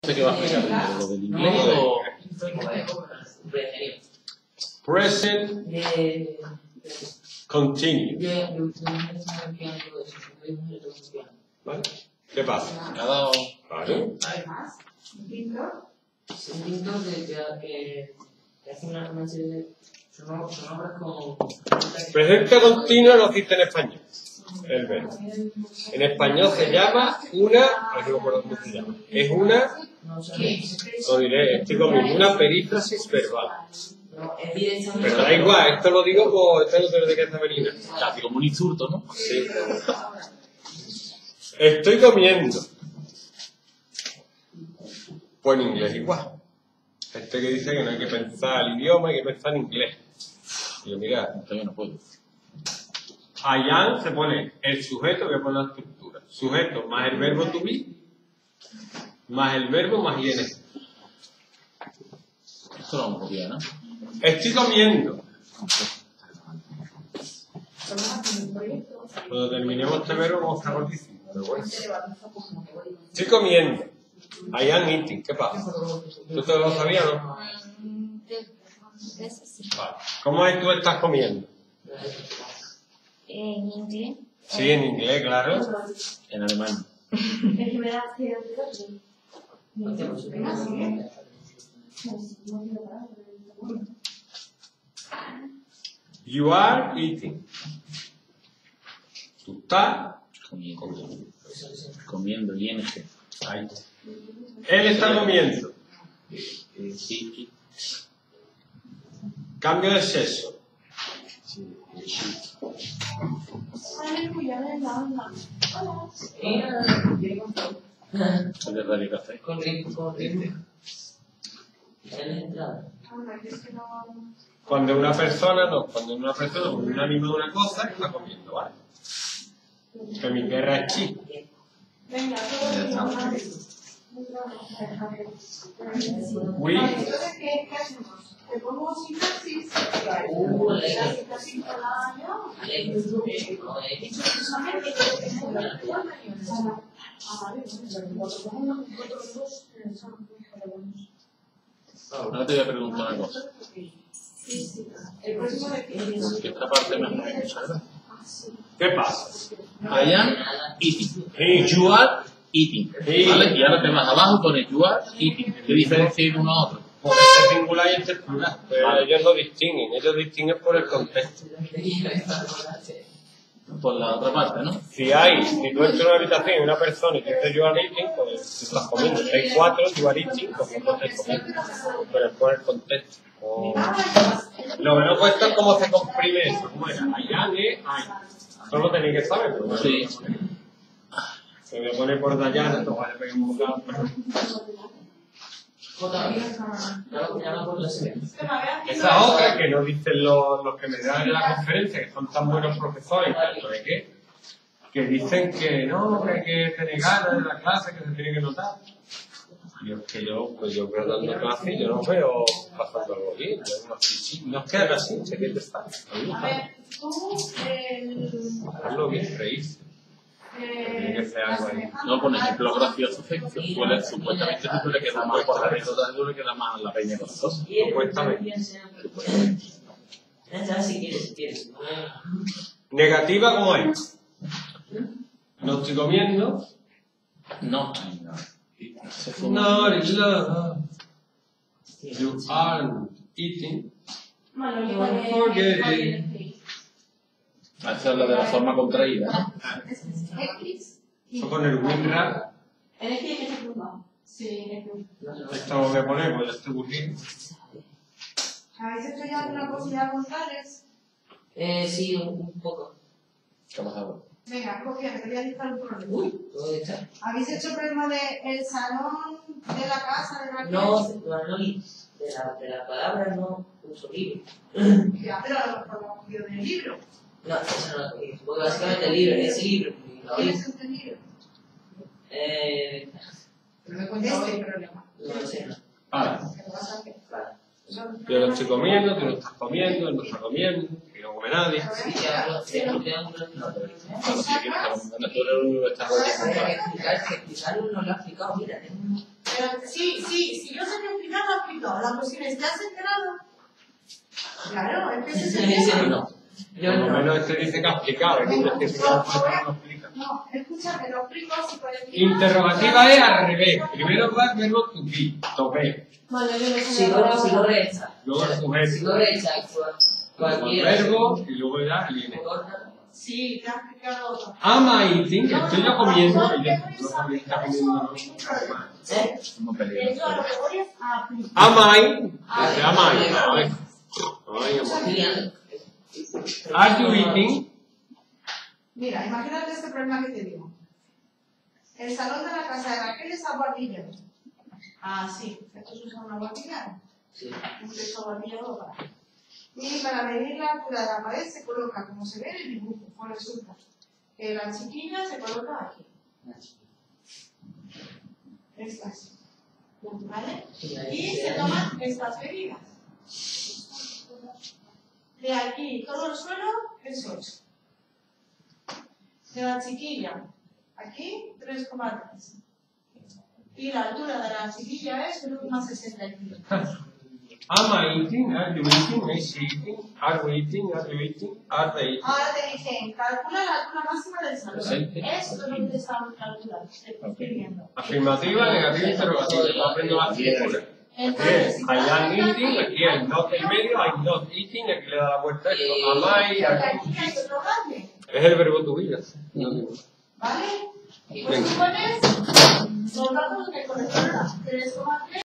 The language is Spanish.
¿Qué va a explicar primero? ¿Lo del inglés o...? Present continuous. ¿Vale? ¿Qué pasa? Cada... ¿Vale? Un pintor que hace una serie de sonoras con... Presente continuo no existe en español. El verbo. En español se llama una, no me acuerdo cómo se llama, es una, lo diré, estoy conmigo, una perífrasis verbal. Pero da igual, esto lo digo por, esto no tiene de qué femenina. Casi como un insulto, ¿no? Sí. Estoy comiendo. Pues en inglés igual. Este que dice que no hay que pensar el idioma, hay que pensar en inglés. Y yo, mira, Todavía no puedo. I am se pone el sujeto, voy a poner la estructura. Sujeto más el verbo to be, más el verbo más ing. Esto lo vamos a copiar, ¿no? Estoy comiendo. Cuando terminemos este verbo vamos a estar rotísimos. Pero bueno. Estoy comiendo. I am eating. ¿Qué pasa? ¿Tú te lo sabías o no? Vale. ¿Cómo es tú estás comiendo? En inglés. Sí, en inglés, claro. En alemán. You are eating. Tú estás Comiendo. comiendo. Comiendo, ING. Ahí. Él está comiendo. Sí. Cambio de sexo. ¿Qué le daría café? Cuando una persona, no, cuando una persona, un ánimo de una cosa, está comiendo, ¿vale? Que mi guerra es chi. We, Entonces, ¿qué hacemos? ¿Te pongo sintaxis? Ahora te voy a preguntar una cosa. Que esta parte me hace mucha gracia. ¿qué pasa? I am eating. Sí. You are eating. Sí. ¿Vale? Y ahora te vas abajo y pones you are eating. ¿Qué diferencia hay de uno a otro? Por este singular y este plural. Pero Vale. ellos lo distinguen, ellos distinguen por el contexto. Por la otra parte, ¿no? Si tú entras en una habitación y una persona y tú dices you are eating, pues tú estás comiendo. Si hay cuatro, you are eating, pues no estás comiendo. Pero es por el contexto. Lo que no cuesta es cómo se comprime eso. ¿Cómo era? Allá es ay. Eso lo tenéis que saber. Pero bueno, Sí. se me pone por Dayana, esto vale, pegué un bocado. Esa otra que no dicen los que me dan en la conferencia, que son tan buenos profesores, tanto de qué, que dicen que no, que hay que tener ganas de la clase, que se tiene que notar. Yo es que yo veo dando clase y yo no veo pasando algo bien. No es que haga así, sé que te está. A mí me gusta. Hacerlo bien, reírse. Tiene que ser algo ahí. No, por ejemplo, gracioso, supuestamente tú le queda más por la anécdota, tú le queda más la peña con cosas. Supuestamente. Si quieres. Negativa como es. No estoy comiendo. No. Not in love. You aren't eating. Esa es la de la forma contraída, ¿no? Eso con el WinRAR. Esto lo voy a poner porque ya estoy aburrido. ¿Habéis hecho ya alguna cosilla con tales? Sí, un poco. ¿Qué ha pasado? Venga, copia, te voy a dictar un problema. ¿Dónde está? ¿Habéis hecho problema del salón, de la casa, de la No, de la palabra no uso libro. Ya, pero a lo mejor lo ha cogido del libro. No, esa no la cogí. Porque básicamente el libro, ese libro. ¿Quién es este libro? No me cuentes el problema. No lo sé, no. Vale. ¿Qué te pasa? Vale. Yo no estoy comiendo, tú no estás comiendo, él no está comiendo, que no come nadie. Sí, ya hablo de Cuando si quieres, tú eres el único que estás explicarlo no lo ha explicado. Mira, tengo Pero sí, si yo sé que explicar, lo explico. La cuestión es, ¿te has enterado? Claro, es que ese es el tema. Yo Por lo no. menos este dice que ha explicado, hay gente que no explica. No, escúchame, lo explico si por el Interrogativa es al revés. Primero va el verbo to be, to be. Bueno, yo no sé. Sigo derecha. Luego el sujeto. Sigo derecha. Luego el Cualquiera. verbo y luego ya viene. Sí, te ha explicado otro. Ama eating, estoy yo comiendo y ya No, no está comiendo ¿Eh? Como Yo peligroso. a lo que voy es a aplicar. Ama eating, dice ama eating. Ay, amor. Are you eating? Mira, imagínate este problema que te digo. El salón de la casa de Raquel es aguardillero. Ah, sí. ¿Estos usan una aguardilla? Sí. Un techo aguardillero para. Y para medir la altura de la pared se coloca, como se ve en el dibujo. Pues resulta que la chiquilla se coloca aquí. Estas. ¿Vale? Y se toman estas medidas. De aquí todo el suelo es 8. De la chiquilla, aquí 3,3. Y la altura de la chiquilla es 1,65. Ama eating, are you eating, is she eating, are we eating, are you eating, are they eating. Ahora te dicen, calcula la altura máxima del salón. Presente. Esto es lo que te están calculando, te estoy escribiendo. Afirmativa, negativa, interrogativa. Yo aprendo las figuras. Entonces, si I te das am cuenta eating, aquí el not y medio, I'm not eating, aquí le da la vuelta a esto. Am I, aquí hay otro grande, es el verbo to be. ¿vale? Pues tú pones los datos que corresponden a 3,3.